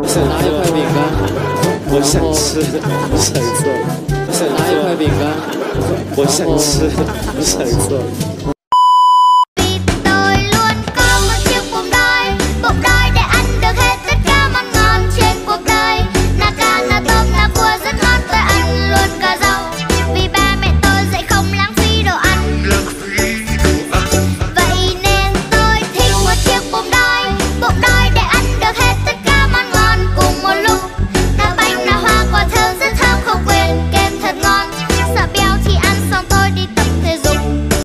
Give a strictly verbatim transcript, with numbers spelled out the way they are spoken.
拿一块饼干， 我想吃，想做，想拿一块饼干， 我想吃，想做。